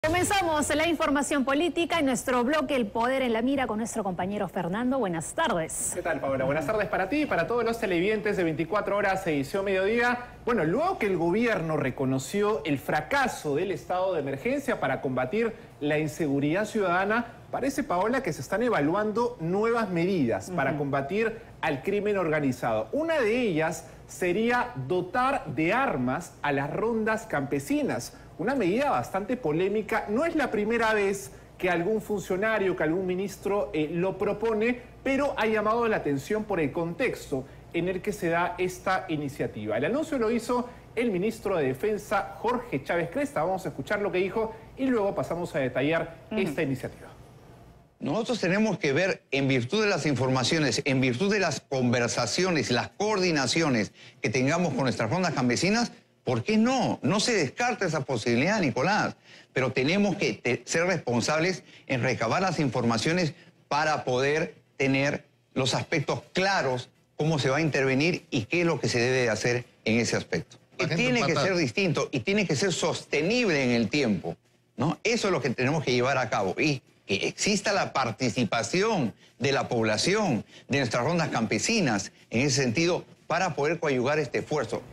Comenzamos la información política en nuestro bloque El Poder en la Mira con nuestro compañero Fernando. Buenas tardes. ¿Qué tal, Paola? Buenas tardes para ti y para todos los televidentes de 24 horas edición mediodía. Bueno, luego que el gobierno reconoció el fracaso del estado de emergencia para combatir la inseguridad ciudadana, parece, Paola, que se están evaluando nuevas medidas para combatir al crimen organizado. Una de ellas sería dotar de armas a las rondas campesinas. Una medida bastante polémica. No es la primera vez que algún funcionario, que algún ministro lo propone, pero ha llamado la atención por el contexto en el que se da esta iniciativa. El anuncio lo hizo el ministro de Defensa, Jorge Chávez Cresta. Vamos a escuchar lo que dijo y luego pasamos a detallar esta iniciativa. Nosotros tenemos que ver, en virtud de las informaciones, en virtud de las conversaciones, las coordinaciones que tengamos con nuestras rondas campesinas, ¿por qué no? No se descarta esa posibilidad, Nicolás, pero tenemos que ser responsables en recabar las informaciones para poder tener los aspectos claros, cómo se va a intervenir y qué es lo que se debe de hacer en ese aspecto. Tiene que ser distinto y tiene que ser sostenible en el tiempo, ¿no? Eso es lo que tenemos que llevar a cabo y que exista la participación de la población, de nuestras rondas campesinas, en ese sentido, para poder coadyuvar este esfuerzo.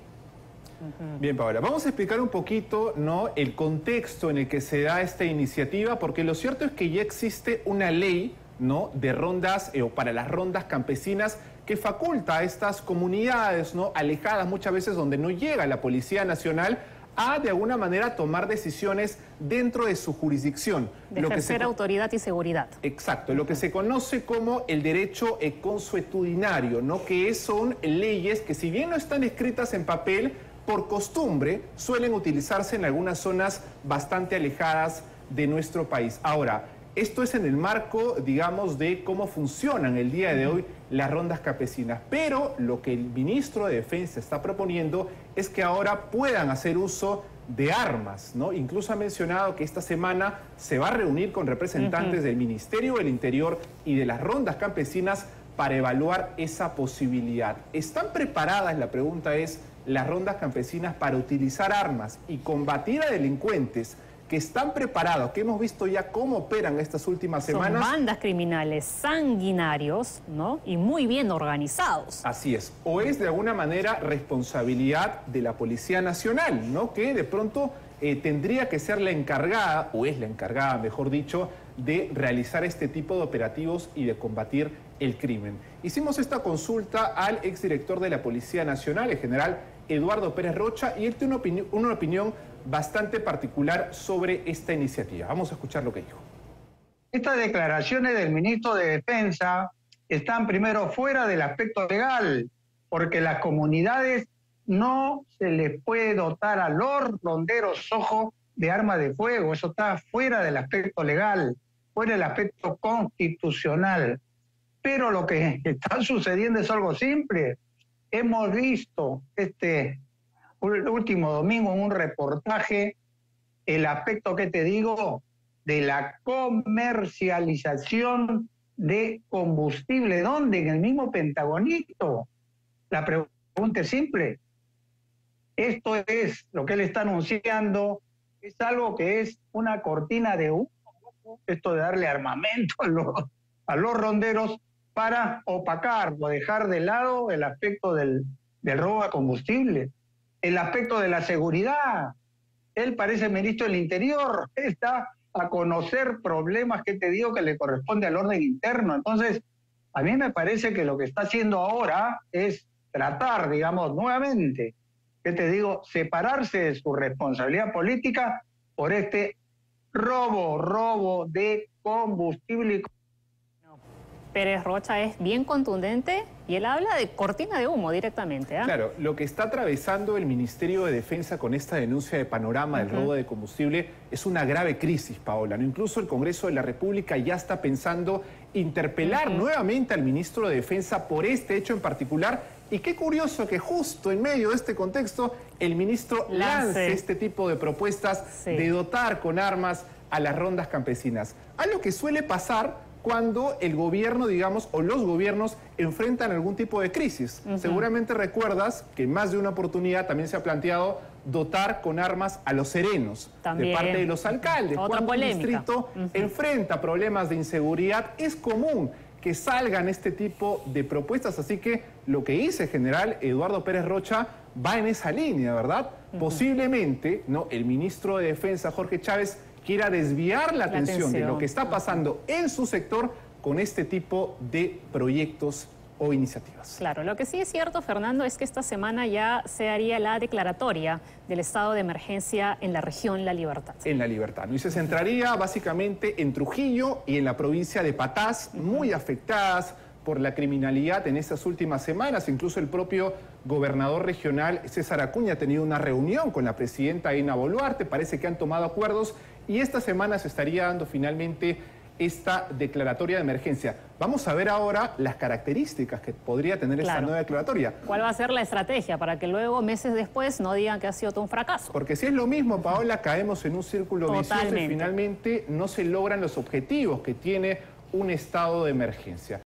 Bien, Paola, vamos a explicar un poquito, ¿no?, el contexto en el que se da esta iniciativa, porque lo cierto es que ya existe una ley, ¿no?, de rondas o para las rondas campesinas que faculta a estas comunidades, ¿no?, alejadas muchas veces donde no llega la Policía Nacional a de alguna manera tomar decisiones dentro de su jurisdicción. De ejercer autoridad y seguridad. Exacto, lo que se conoce como el derecho consuetudinario, ¿no?, que son leyes que, si bien no están escritas en papel, por costumbre suelen utilizarse en algunas zonas bastante alejadas de nuestro país. Ahora, esto es en el marco, digamos, de cómo funcionan el día de hoy las rondas campesinas. Pero lo que el ministro de Defensa está proponiendo es que ahora puedan hacer uso de armas, ¿no? Incluso ha mencionado que esta semana se va a reunir con representantes del Ministerio del Interior y de las rondas campesinas para evaluar esa posibilidad. ¿Están preparadas, la pregunta es, las rondas campesinas para utilizar armas y combatir a delincuentes que están preparados, que hemos visto ya cómo operan estas últimas semanas? Son bandas criminales sanguinarios, ¿no?, y muy bien organizados. Así es. O es de alguna manera responsabilidad de la Policía Nacional, ¿no?, que de pronto tendría que ser la encargada, o es la encargada, mejor dicho, de realizar este tipo de operativos y de combatir el crimen. Hicimos esta consulta al exdirector de la Policía Nacional, el general Eduardo Pérez Rocha, y él tiene una opinión bastante particular sobre esta iniciativa. Vamos a escuchar lo que dijo. Estas declaraciones del ministro de Defensa están primero fuera del aspecto legal, porque las comunidades no se les puede dotar a los ronderos, ojo, de armas de fuego. Eso está fuera del aspecto legal, fuera del aspecto constitucional. Pero lo que está sucediendo es algo simple. Hemos visto este último domingo en un reportaje el aspecto que te digo de la comercialización de combustible. ¿Dónde? En el mismo Pentagonito. La pregunta es simple. Esto es lo que él está anunciando, es algo que es una cortina de humo, esto de darle armamento a los ronderos para opacar o dejar de lado el aspecto del robo a combustible, el aspecto de la seguridad. Él parece ministro del Interior, está a conocer problemas que te digo que le corresponde al orden interno. Entonces, a mí me parece que lo que está haciendo ahora es tratar, digamos, nuevamente, que te digo, separarse de su responsabilidad política por este robo de combustible. Pérez Rocha es bien contundente y él habla de cortina de humo directamente, ¿eh? Claro, lo que está atravesando el Ministerio de Defensa con esta denuncia de Panorama del robo de combustible es una grave crisis, Paola, ¿no? Incluso el Congreso de la República ya está pensando interpelar nuevamente al ministro de Defensa por este hecho en particular. Y qué curioso que justo en medio de este contexto el ministro lance este tipo de propuestas de dotar con armas a las rondas campesinas. Algo que suele pasar cuando el gobierno, digamos, o los gobiernos enfrentan algún tipo de crisis. Seguramente recuerdas que en más de una oportunidad también se ha planteado dotar con armas a los serenos También. de parte de los alcaldes. Otra Cuando polémica. un distrito enfrenta problemas de inseguridad, es común que salgan este tipo de propuestas. Así que lo que dice el general Eduardo Pérez Rocha va en esa línea, ¿verdad? Posiblemente, ¿no?, el ministro de Defensa, Jorge Chávez, quiera desviar la atención de lo que está pasando en su sector con este tipo de proyectos o iniciativas. Claro, lo que sí es cierto, Fernando, es que esta semana ya se haría la declaratoria del estado de emergencia en la región La Libertad. En La Libertad, ¿no? Y se centraría básicamente en Trujillo y en la provincia de Patás, muy afectadas por la criminalidad en estas últimas semanas. Incluso el propio gobernador regional, César Acuña, ha tenido una reunión con la presidenta Dina Boluarte. Parece que han tomado acuerdos y esta semana se estaría dando finalmente esta declaratoria de emergencia. Vamos a ver ahora las características que podría tener esta nueva declaratoria. ¿Cuál va a ser la estrategia para que luego, meses después, no digan que ha sido todo un fracaso? Porque si es lo mismo, Paola, caemos en un círculo vicioso y finalmente no se logran los objetivos que tiene un estado de emergencia.